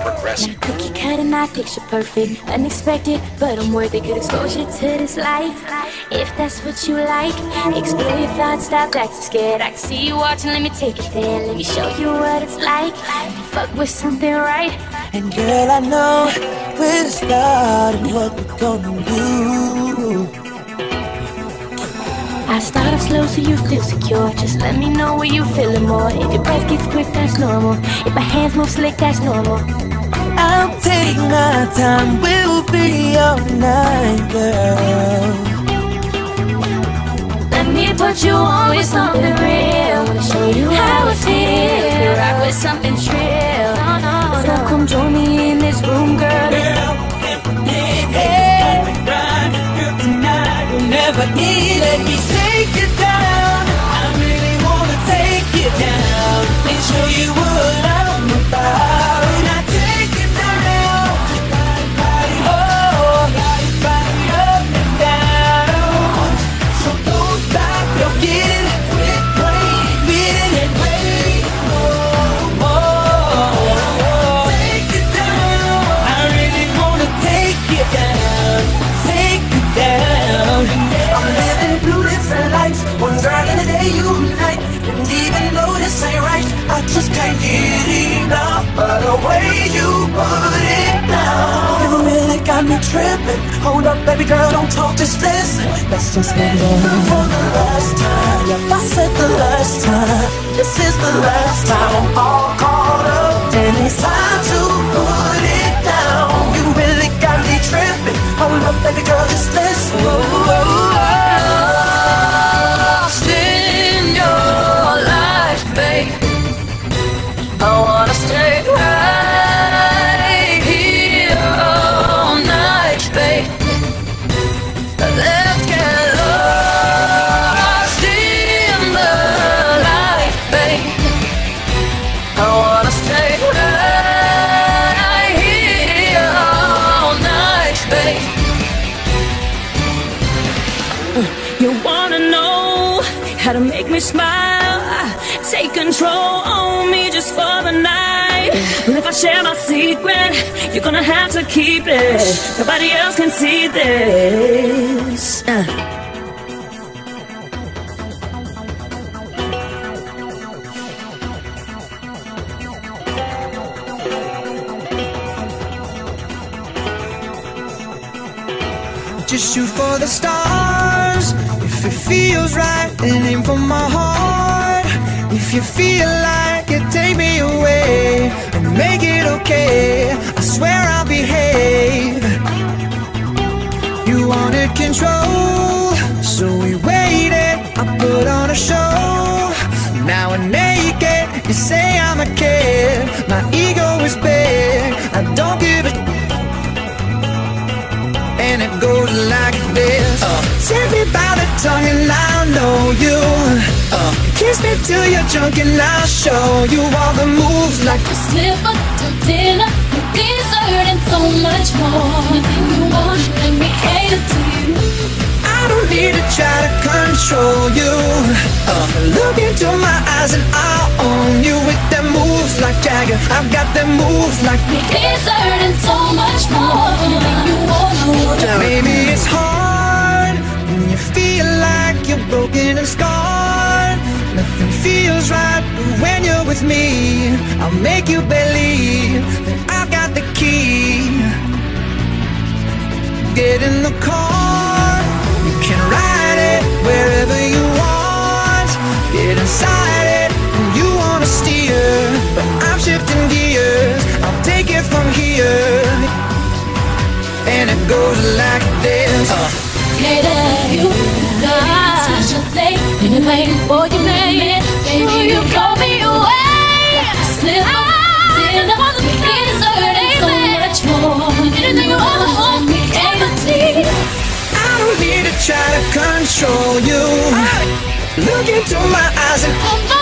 progressive. Cookie cut and not picture perfect, unexpected, but I'm worth it. Good exposure to this life, if that's what you like. Explore your thoughts, stop acting scared. I can see you watching, let me take it there. Let me show you what it's like to fuck with something right. And girl, I know where to start and what we're gonna do. I start off slow so you feel secure. Just let me know where you feeling more. If your breath gets quick, that's normal. If my hands move slick, that's normal. I'll take my time, we'll be all night, girl. Let me put you on with something real. Wanna show you how it feels to rock with something trill. So come join me in this room, girl. Girl, tonight we'll never need. Let me take you down. I really wanna take you down and show you what I'm about. And I take you down. Oh, body up and down. So don't stop, you'll get it. Quit playing, beat it and wait. Take you down. I really wanna take you down. Take you down. I'm living blue different lives. One girl in a day, you night. And even though this ain't right, I just can't get enough of the way you put it down. You really got me tripping. Hold up, baby girl, don't talk, just listen. Let's just get love for the last time. Yeah, I said the last time. This is the last time. I'm all caught up, and it's time to put it down. You really got me tripping. Hold up, baby girl, just listen. Lost in your life, babe. I wanna stay right here all night, babe. Let's get lost in the light, babe. I wanna stay right here all night, babe. You wanna know how to make me smile? Take control on me just for the night. Well, if I share my secret, you're gonna have to keep it. Nobody else can see this. Just shoot for the stars. If it feels right, then aim for my heart. If you feel like it, take me away and make it okay. I swear I'll behave. You wanted control, so we waited. I put on a show. Now I'm naked. You say I'm a kid. My ego is big. I don't give a. And it goes like this. Tell me about the tongue and I'll know you. Kiss me till you're drunk and I'll show you all the moves like you slip up to dinner, you dessert and so much more. Anything you want, let me cater to you. I don't need to try to control you. Look into my eyes and I'll own you with them moves like Jagger. I've got them moves like me dessert and so much more. Anything you want, maybe it's hard when you feel like you're broken and scarred. Nothing feels right, but when you're with me, I'll make you believe that I've got the key. Get in the car, you can ride it wherever you want. Get inside it, and you wanna steer, but I'm shifting gears. I'll take it from here. And it goes like this. Hey there, you got such a thing. Been waiting for you, baby. Baby, you blow me away. Slip up, dinner, dessert, and so much more. Anything you ever want, me empty. I don't need to try to control you. Look into my eyes and